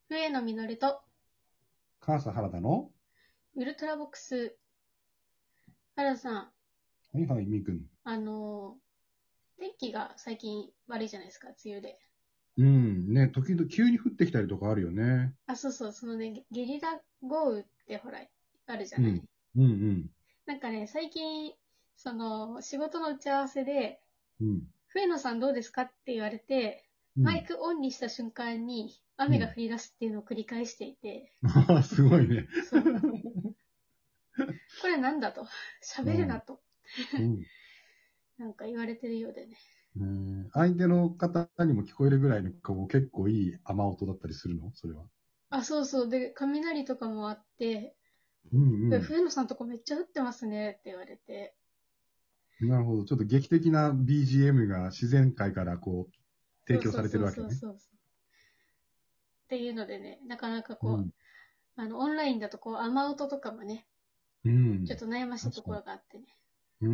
上野実と母さん原田のウルトラボックス。原田さん、 はいはい、みーくん。 天気が最近悪いじゃないですか、梅雨で。 うん、ね、時々急に降ってきたりとかあるよね。 そうそう、そのね、ゲリラ豪雨ってほら、あるじゃない。 うん、うん、 なんかね、最近、仕事の打ち合わせで、 うん、 上野さんどうですかって言われて、 うん、 マイクオンにした瞬間にうん。 雨が降り出すっていうのを繰り返していて、 すごいね。 そう。これなんだと。 うん、 喋るなと。 うん。 なんか言われてるようでね。 相手の方にも聞こえるぐらいの結構いい雨音だったりするのそれは？ そうそう。で、雷とかもあって、 うん冬野さんとこめっちゃ降ってますねって言われて。 うん。なるほど。ちょっと劇的な BGM が自然界からそう提供されてそうそうるわけね。 そうそう。っていうのでね、なかなかうん、 オンラインだと雨音とかもね、 うん。 ちょっと悩ましいと確かに。 ころがあってね。 うんうん。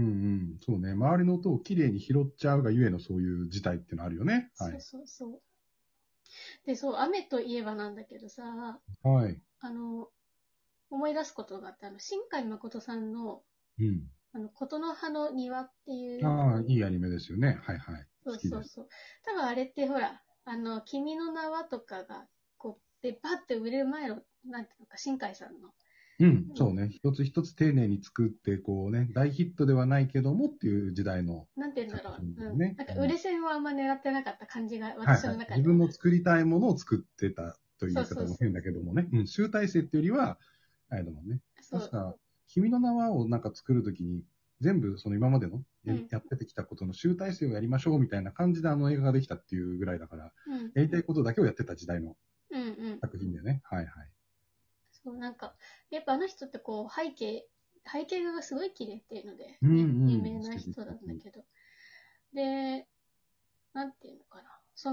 そうね。周りの音をきれいに拾っちゃうがゆえのそういう事態っていうのあるよね。はそうい。 そうそう。で、そう、雨といえばなんだけどさ、 はい。 あの、思い出すことがあって、新海誠さんの、 うん。 琴の葉の庭っていう、 ああ、いいアニメですよね。はいはい。 そう好きです。 そうそう。多分あれってほら、君の名はとかが、で、バッて売れる前の、なんていうのか、新海さんの、 うん、そうね。一つ一つ丁寧に作って、大ヒットではないけどもっていう時代のなんて言うんだろ作品う。 ですね。 なんか、 うん。 売れ線はあんま狙ってなかった感じが、私はいはい。 の中では。 自分の作りたいものを作ってたというそう言いそうそう。 方も変だけどもね。うん。集大成っていうよりは、あれだもんね。 そう。 確か、君の名はをなんか作るときに、全部その今までのうん。 やってきたことの集大成をやりましょうみたいな感じであの映画ができたっていうぐらいだから、 うん。 やりたいことだけをやってた時代のうん。うん。 作品だよね。はいはい。 そう、なんか、やっぱあの人って背景画がすごい綺麗っていうので、 うんうね、有ん。 名な素敵人なんだ素敵。 けど。で、なんていうのかな。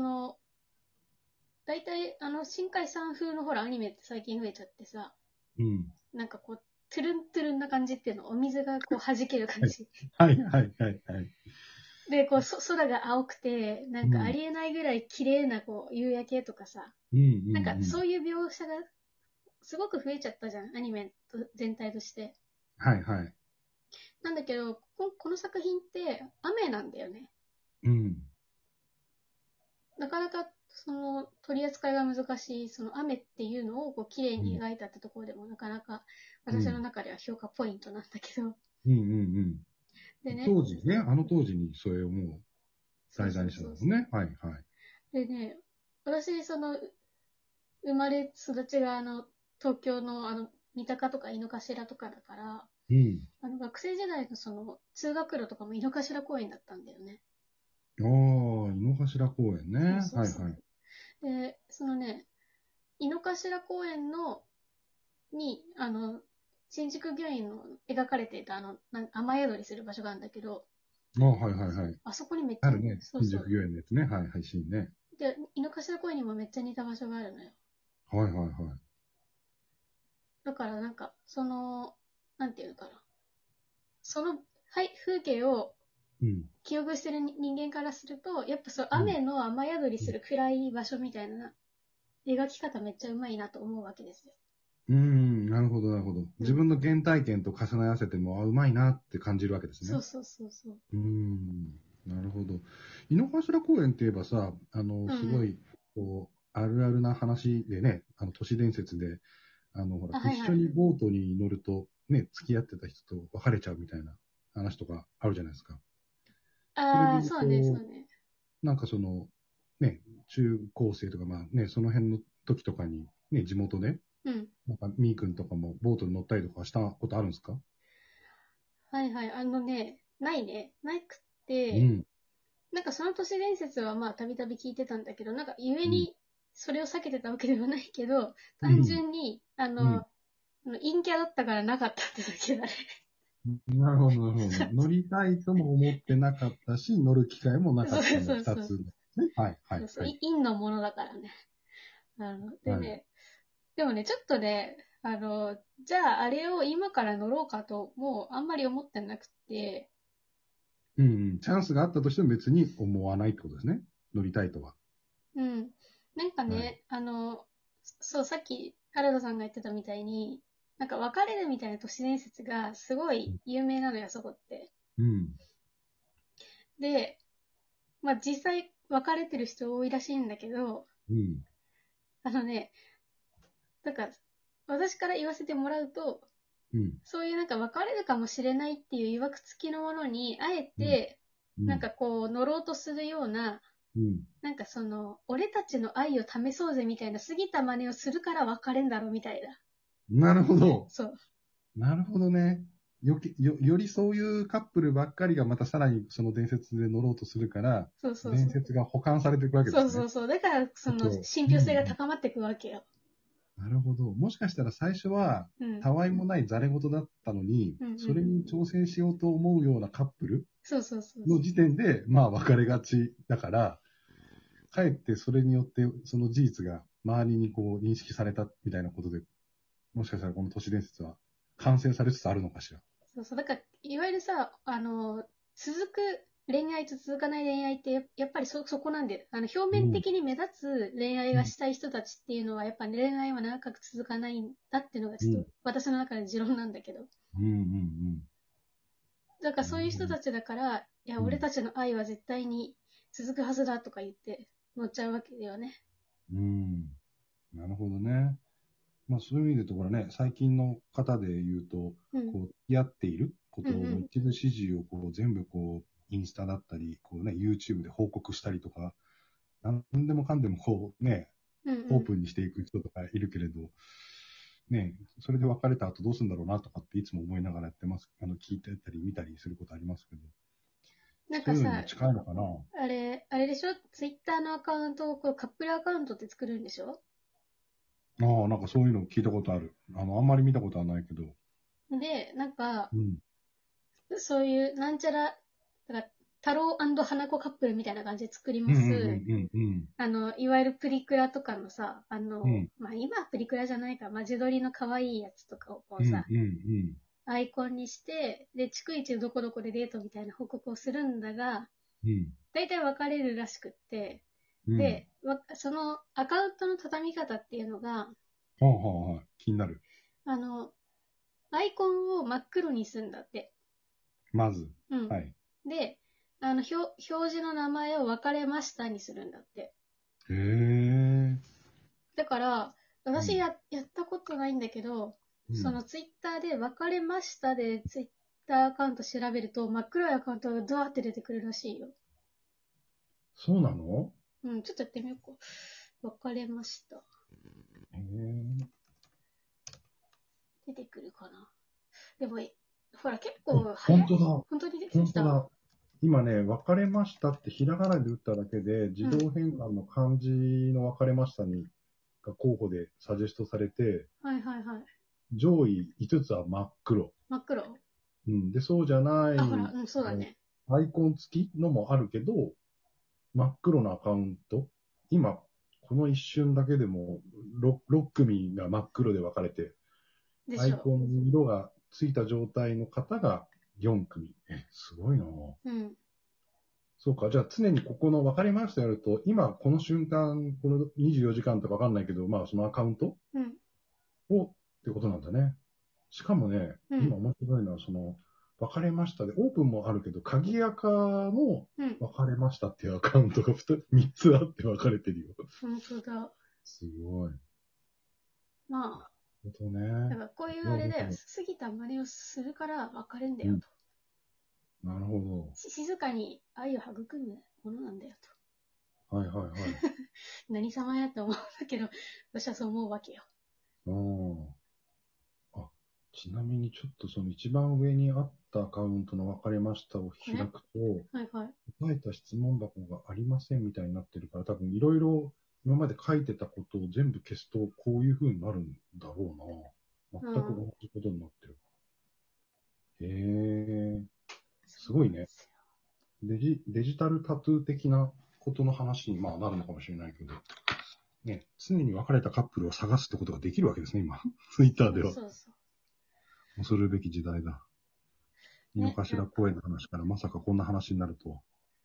大体、新海さん風のほら、アニメって最近増えちゃってさ、 うん。 なんかトゥルントゥルンな感じっていうの、お水が弾ける感はいじ。 はいはいはいはい。 で、空が青くて、なんかあうん。 りえないぐらい綺麗な夕焼けとかさ、 うんうんなんかうん。 そういう描写がすごく増えちゃったじゃん、アニメ全体として。 はいはい。 なんだけど、この作品って雨なんだよね。 うん。 なかなか取り扱いが難しい、その雨っていうのを綺麗うん。 に描いたってところでもなかなか私のうん。 中では評価ポイントなんだけど。 うんうんうん。 でね、 当時ね、あの当時にそれをもうそう題材にそうそうそう。 したのね。はいはい。 でね、私、生まれ育ちが東京の三鷹とか井の頭とかだから、 うん。 学生時代の通学路とかも井の頭公園だったんだよね。 ああ、井の頭公園ね。 そうそうそう。 はいはい。 で、井の頭公園に、新宿御苑の描かれていた雨宿りする場所があるんだけど、 ああ、はいはいはい。 あそこにめっちゃ、 あるね。新宿そうそう。 御苑のやつね。はいはい、シーンね。 で、井の頭公園にもめっちゃ似た場所があるのよ。 はいはいはい。 だからなんか、なんていうのかな。はい、風景をうん。 記憶してる人間からすると、やっぱうん。 雨の雨宿りする暗い場所みたいな描き方めっちゃうまいなと思うわけですよ。 うん、なるほどなるほど。 うん。 自分の原体験と重ね合わせても、あ、うまいなって感じるわけですね。 そうそうそうそう。 なるほど。井の頭公園って言えばさ、 うんうん。 すごい、あるあるな話でね、都市伝説で、ほら、一緒はいはい。 にボートに乗ると、ね、付き合ってた人と別れちゃうみたいな話とかあるじゃないですか。それで言うそうね、そうと、 ね。 なんかね、中高生とか、まあね、その辺の時とかに、ね、地元で、 うん。 なんか、みーくんとかもボートに乗ったりとかしたことあるんですか？ はいはい。ないね。なくて、 うん、 なんかその都市伝説はまあたびたび聞いてたんだけど、なんか故うん、 にそれを避けてたわけではないけど、単うん、 純に、 うん。 陰キャだったからなかったってだけだね。 なるほど、なるほど。乗りたいとも思ってなかったし、乗る機会もなかそうったのそうそう。 二つですね。はい、はい、 そうそう。 はい。 陰のものだからね。ではい。 ね、でもね、ちょっとね、じゃああれを今から乗ろうかと、もうあんまり思ってなくて、 うん、うん。チャンスがあったとしても別に思わないってことですね。乗りたいとは。 うん。なんかはい。 ね、 そう、さっき原田さんが言ってたみたいに、なんか別れるみたいな都市伝説がすごい有名なのよ、そこって。 うん。 で、まあ実際別れてる人多いらしいんだけど、 うん。 あのね、だから私から言わせてもらうと、 うん。 そういうなんか別れるかもしれないっていう曰く付きのものに、あえうん。 て、なんうん。 かこう乗ろうとするような、 うん。 なんかその、俺たちの愛を試そうぜみたいな過ぎた真似をするから別れんだろみたいな。 なるほど。 そう。 なるほどね。よりそういうカップルばっかりがまたさらにその伝説で乗ろうとするから、 そうそうそう。 伝説が保管されていくわけですね。 そうそうそう。だから、その、 あと、 信憑性がうん。 高まっていくわけよ。 なるほど。もしかしたら最初は、 うん。 たわいもないざれ言だったのに、 うんうんそれに挑戦しようと思うようなカップルそうそうそうの時点で、まあ別れがちだから、かえってそれによってその事実が周りにこう認識されたみたいなことで、もしかしたらこの都市伝説は完成されつつあるのかしら。 そうそう。だから、いわゆるさ、続く恋愛と続かない恋愛ってやっぱりそこなんで、表面うん。 的に目立つ恋愛うん。 がしたい人たちっていうのは、やっぱ恋愛は長く続かないんだっていうのがうん。 ちょっと私の中で持論なんだけど。 うん。うん。 だからなるほど。 そういう人たちだから、いや、 うん。 俺たちの愛は絶対に続くはずだとか言って乗っちゃうわけだよね。 うん。なるほどね。まあそういう意味で言うと、これね、最近の方で言うと、 うん。 こう、付き合っていることのうんうん。 一部始終をこう全部こう、インスタだったり、こうね、YouTube で報告したりとか、なんでもかんでもこうね、 うんうん。 オープンにしていく人とかいるけれど、ね、それで別れた後どうするんだろうなとかっていつも思いながらやってます。聞いてたり見たりすることありますけど、そういうのにもなんかさ、 近いのかな。 あれでしょ？ツイッターのアカウントをこうカップルアカウントって作るんでしょ？ ああ、なんかそういうの聞いたことある。あんまり見たことはないけど。 で、なんか、 うん。 そういうなんちゃら、だから太郎花子カップルみたいな感じで作りうんうんます。 うんうんいわゆるプリクラとかのさ、 うん。 まあ、今はプリクラじゃないか、マジ撮りの可愛いやつとかをこうさ、 うんうんうんアイコンにして、で、逐一どこどこでデートみたいな報告をするんだが、 うん大体別れるらしくって、 うん。 で、そのアカウントの畳み方っていうのが、 はあはあはあ、気になる。 あの、アイコンを真っ黒にするんだって。 まず。 うん。 はい。 で、表示の名前を別れましたにするんだって。 へえ。 だから、 うん。 やったことないんだけど、 うん。 そのツイッターで別れましたでツイッターアカウント調べると真っ黒いアカウントがドワーって出てくるらしいよ。 そうなの？ うん、ちょっとやってみようか。別れました。 へえ。 出てくるかな。でも、ほら、結お、 構早い。 本当だ。 本当に出てきた。 本当だ。今ね、別れましたってひらがなで打っただけで、自うん。 動変換の漢字の別れましたが候補でサジェストされて、 はいはいはい。 上位5つは真っ黒。 真っ黒。 うん。で、そうじゃなあ、ほら、 い、 うん、そうだね。 アイコン付きのもあるけど、真っ黒なアカウント。今、この一瞬だけでも6組が真っ黒で分かれて、 でしょアイコンに色がついた状態の方が4組。すごいなぁ。 う。うん。 そうか。じゃあ常にここの分かりましたやると、今この瞬間、この24時間とか分かんないけど、まあそのアカウントうん。 をってことなんだね。しかもね、 うん。 今面白いのは、分かれましたで、オープンもあるけど、鍵垢もうん。 分かれましたっていうアカウントが3つあって分かれてるよ。 本当だ。 すごい。 まあ、 本当だね。 からこういういやあれだよ。 僕も過ぎた真似をするから別れんだうん。 よと。 なるほ静かに愛を育むものなんだよと。 ど。はいはいはい。 何様やと思うんだけど、私はそう思うわけよ。 うん。あ、ちなみにちょっとその一番上にあったアカウントの分かれましたをこれね。 開くと、 はいはい。 答えた質問箱がありませんみたいになってるから、多分いろいろ今まで書いてたことを全部消すと、こういう風になるんだろうな。全くうん。 同じことになってる。へえ、すそうごいね。 なんですデジタルタトゥー的なことの話にまあなるのかもしれないけど、ね、常に別れたカップルを探すってことができるわけですね、今。ツイッターよ。 では。 そうそ恐るべき時代だ。 う。 井のね、なんか、 頭公園の話からまさかこんな話になるとは。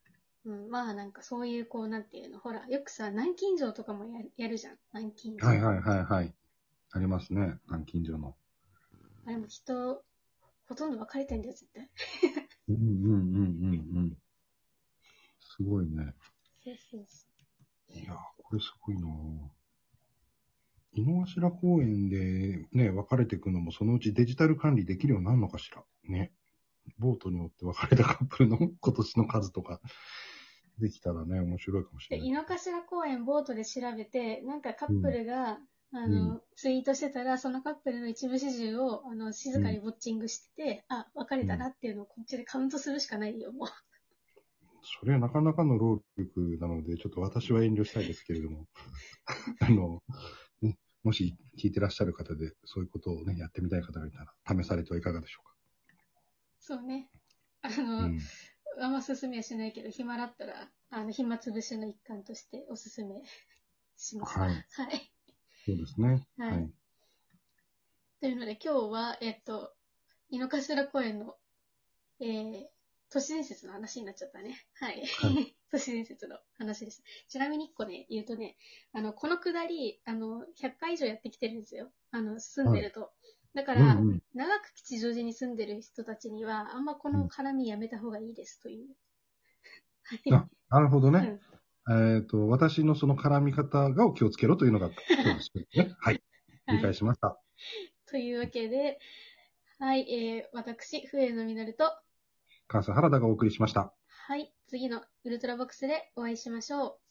うん、まあなんかそういうこう、なんていうの、ほら、よくさ、南京錠とかもやるじゃん。南京錠。 はいはいはいはい。ありますね。南京錠の。 あれも人、ほとんど分かれてんだよ、絶対。 うんうんうんうんうん。すごいね。 そうそうそいやー、これすごいなぁ。井の頭公園でね、分かれていくのもそのうちデジタル管理できるようになるのかしら。ね。ボートによって別れたカップルの今年の数とかできたらね、面白いかもしう。で、 れない。 井の頭公園ボートで調べて、なんかカップうん。 ルが、 うん。 ツイートしてたら、そのカップルの一部始終を、静うん。 かにウォッチングしてて、あ、別れうん。 たなっていうのをこっちでカウントするしかないよ、もう。 それはなかなかの労力なので、ちょっと私は遠慮したいですけれども、あの、ね、もし聞いてらっしゃる方で、そういうことをね、やってみたい方がいたら、試されてはいかがでしょうか。 そうね。 うん。 あんま勧めはしないけど、暇だったら、暇つぶしの一環としておすすめしますわ。 はい。 はい。 そうですね。 はい。 はい。 というので、今日は、井の頭公園の、都市伝説の話になっちゃったね。はい。 はい。 都市伝説の話です。ちなみに1個ね、言うとね、このくだり、100回以上やってきてるんですよ。住んはい。 でると。だから、 うんうん。 長く吉祥寺に住んでる人たちには、あんまこうん。 の絡みやめた方がいいですという。はい。 あ、なるほどね。 うん。 私のその絡み方が気をつけろというのが今日ですね。はい。理はい。 解しました。 というわけで、はい、私、笛の実と、 関西原田がお送りしました。 はい、次のウルトラボックスでお会いしましょう。